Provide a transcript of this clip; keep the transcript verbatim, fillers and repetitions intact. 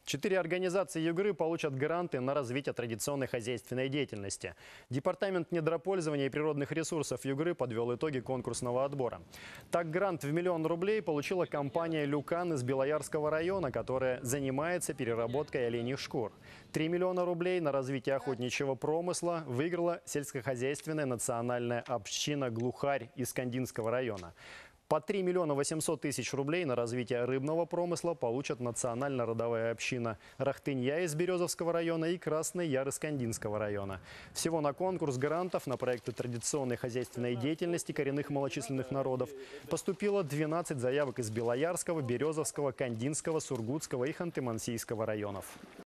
Четыре организации Югры получат гранты на развитие традиционной хозяйственной деятельности. Департамент недропользования и природных ресурсов Югры подвел итоги конкурсного отбора. Так, грант в миллион рублей получила компания «Люкан» из Белоярского района, которая занимается переработкой оленьих шкур. Три миллиона рублей на развитие охотничьего промысла выиграла сельскохозяйственная национальная община «Глухарь» из Кандинского района. По три миллиона восемьсот тысяч рублей на развитие рыбного промысла получат национально-родовая община Рахтынья из Березовского района и Красный Яр из Кандинского района. Всего на конкурс грантов на проекты традиционной хозяйственной деятельности коренных малочисленных народов поступило двенадцать заявок из Белоярского, Березовского, Кандинского, Сургутского и Ханты-Мансийского районов.